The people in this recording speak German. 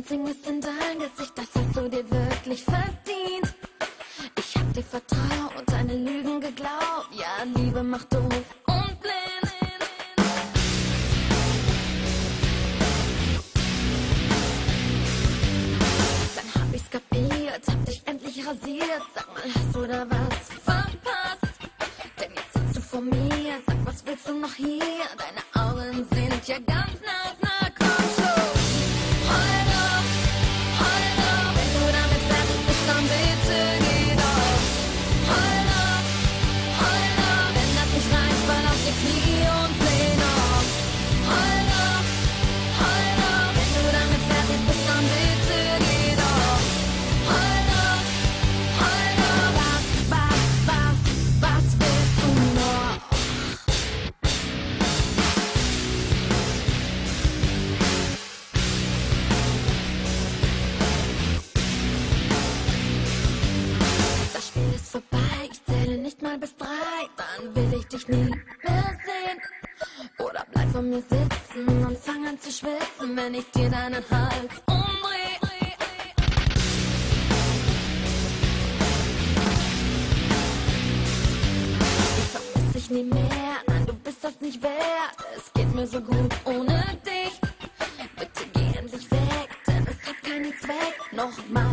sing es in dein Gesicht, das hast du dir wirklich verdient. Ich hab dir vertraut und deine Lügen geglaubt. Ja, Liebe macht doof und blind. Dann hab ich's kapiert, hab dich endlich rasiert. Sag mal, hast du da was verpasst? Denn jetzt sitzt du vor mir, sag, was willst du noch hier? Deine Augen sind ja ganz nass, na komm schon. Heul doch, wenn du damit fertig bist, dann bitte geh doch. Heul doch, wenn das nicht reicht, fall auf die Knie und fleh noch. Heul doch, wenn du damit fertig bist, dann bitte geh doch. Heul doch, was willst du noch? Das Spiel ist vorbei, ich zähle nicht mal bis 3, dann will ich dich nie mehr sehen. Oder bleib vor mir sitzen und fang an zu schwitzen, wenn ich dir deinen Hals umdreh. Ich vermiss dich nie mehr, nein, du bist das nicht wert. Es geht mir so gut ohne dich. Bitte geh endlich weg, denn es hat keinen Zweck. Nochmal